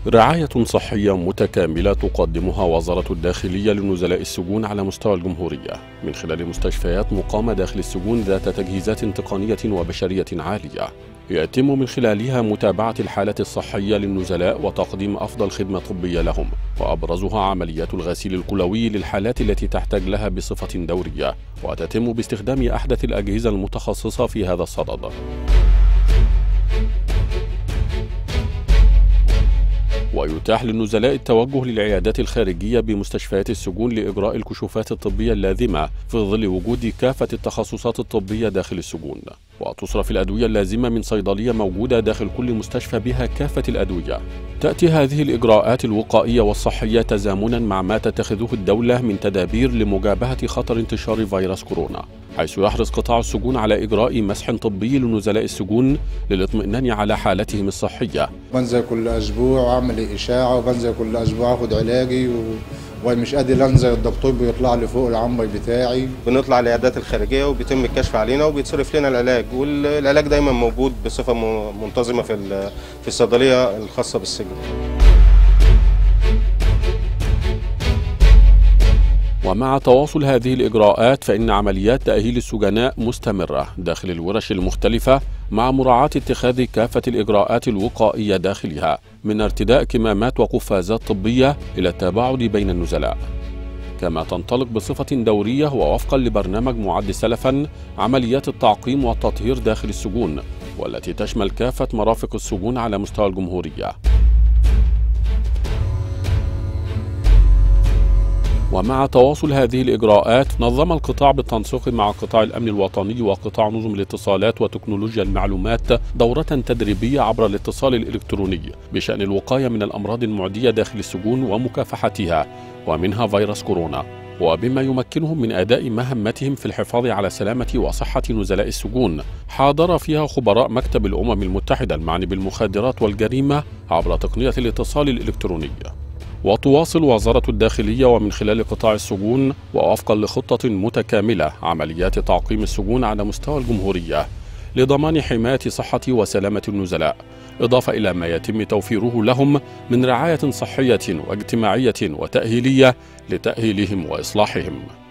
رعاية صحية متكاملة تقدمها وزارة الداخلية لنزلاء السجون على مستوى الجمهورية من خلال مستشفيات مقامة داخل السجون ذات تجهيزات تقنية وبشرية عالية، يتم من خلالها متابعة الحالة الصحية للنزلاء وتقديم أفضل خدمة طبية لهم، وأبرزها عمليات الغسيل الكلوي للحالات التي تحتاج لها بصفة دورية، وتتم باستخدام أحدث الأجهزة المتخصصة في هذا الصدد. ويتاح للنزلاء التوجه للعيادات الخارجية بمستشفيات السجون لإجراء الكشوفات الطبية اللازمة في ظل وجود كافة التخصصات الطبية داخل السجون، وتصرف الأدوية اللازمة من صيدلية موجودة داخل كل مستشفى بها كافة الأدوية. تأتي هذه الإجراءات الوقائية والصحية تزامنا مع ما تتخذه الدولة من تدابير لمجابهة خطر انتشار فيروس كورونا، حيث يحرص قطاع السجون على إجراء مسح طبي لنزلاء السجون للاطمئنان على حالتهم الصحية. بنزل كل أسبوع وأعمل إشاعة، وبنزل كل أسبوع أخذ علاجي ومش قادر أنزل، الدكتور بيطلع لي فوق العنبر بتاعي. بنطلع العيادات الخارجية وبيتم الكشف علينا وبيتصرف لنا العلاج، والعلاج دايما موجود بصفة منتظمة في الصيدلية الخاصة بالسجن. ومع تواصل هذه الإجراءات فإن عمليات تأهيل السجناء مستمرة داخل الورش المختلفة مع مراعاة اتخاذ كافة الإجراءات الوقائية داخلها، من ارتداء كمامات وقفازات طبية إلى التباعد بين النزلاء. كما تنطلق بصفة دورية ووفقا لبرنامج معد سلفا عمليات التعقيم والتطهير داخل السجون، والتي تشمل كافة مرافق السجون على مستوى الجمهورية. ومع تواصل هذه الإجراءات نظم القطاع بالتنسيق مع قطاع الأمن الوطني وقطاع نظم الاتصالات وتكنولوجيا المعلومات دورة تدريبية عبر الاتصال الإلكتروني بشأن الوقاية من الأمراض المعدية داخل السجون ومكافحتها، ومنها فيروس كورونا، وبما يمكنهم من أداء مهمتهم في الحفاظ على سلامة وصحة نزلاء السجون. حاضر فيها خبراء مكتب الأمم المتحدة المعني بالمخدرات والجريمة عبر تقنية الاتصال الإلكتروني. وتواصل وزارة الداخلية ومن خلال قطاع السجون ووفقا لخطة متكاملة عمليات تعقيم السجون على مستوى الجمهورية لضمان حماية صحة وسلامة النزلاء، إضافة إلى ما يتم توفيره لهم من رعاية صحية واجتماعية وتأهيلية لتأهيلهم وإصلاحهم.